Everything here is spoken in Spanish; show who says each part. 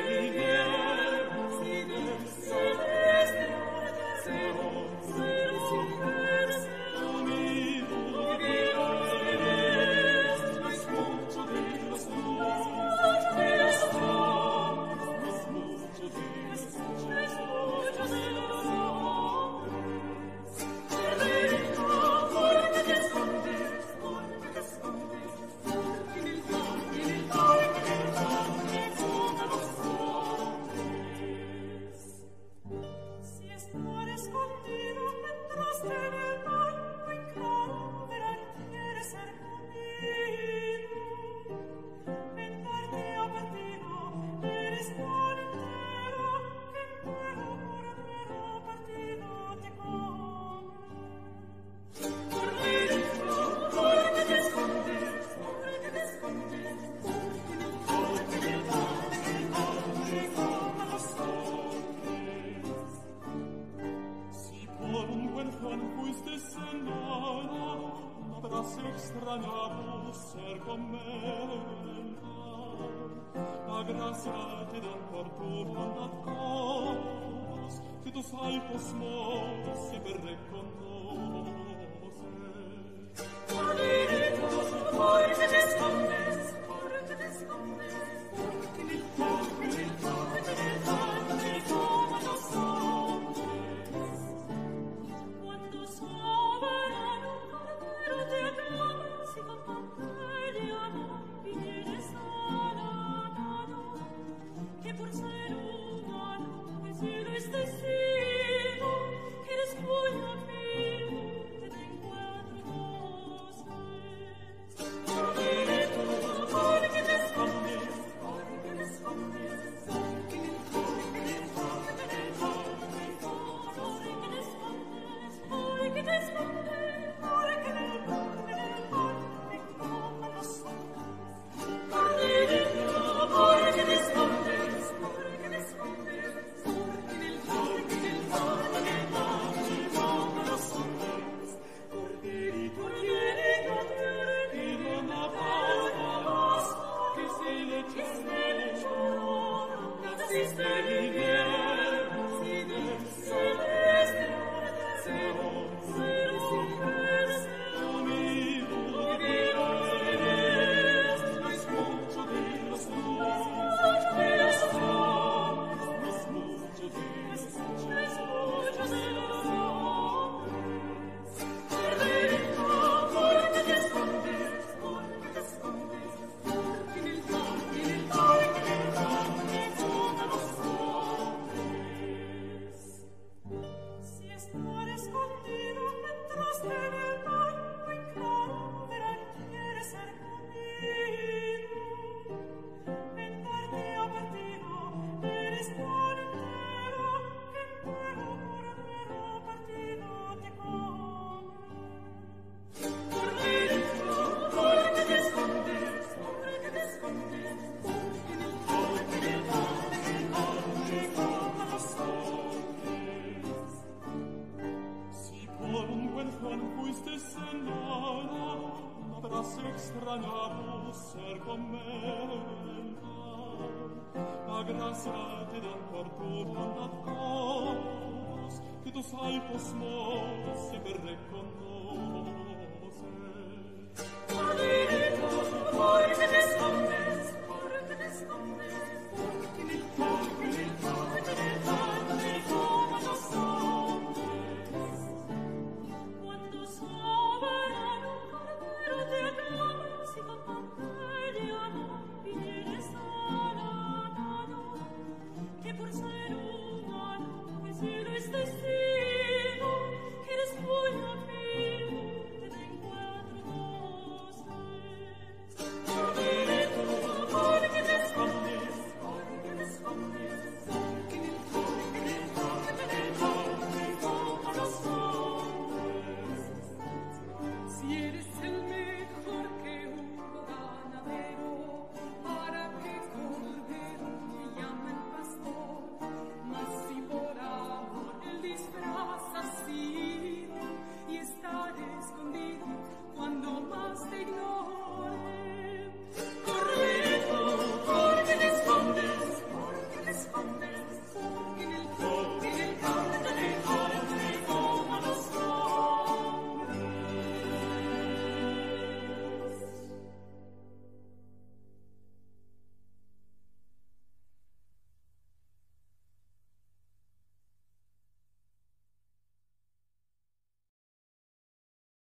Speaker 1: extrañado ser commenta, la gracia te dan por tu bondad cos, que tus altos mos siempre reconoces.
Speaker 2: Porque te escondes, porque te escondes, porque en el Padre como los hombres. Cuando soberano Cordero te aclamas y con pantalla vienes alabado, que por ser humano el cielo es testigo, que eres muy amigo, que te encuentro porque te escondes, porque te escondes, porque en el Padre porque te escondes, porque en el Padre como los hombres. Porque te escondes, porque te escondes, porque en el Padre como los hombres. Corderito,
Speaker 1: Y non amamos que se le chorro, naciste libero, si del celeste, amigo que eres, no es mucho de los hombres, no es mucho de los hombres.
Speaker 2: porque te escondes, porque te escondes, porque en el Padre como los hombres. Si estar escondido mientras en el mar muy claro verán quiere ser comido, en darte advertido eres tan entero que entero cordero partido te come. Porque te escondes, porque te escondes, porque en el Padre como los hombres.
Speaker 1: Si por un buen Juan fuiste señora, no habrás extrañado ser commenta. La gracia te dan por tu bondad cos, que tus altos mos siempre reconoces.
Speaker 2: Porque te escondes, porque te escondes, porque en el Padre como los hombres. Cuando soberano Cordero te aclamas y con pantalla vienes alabado, que por ser humano el cielo es testigo.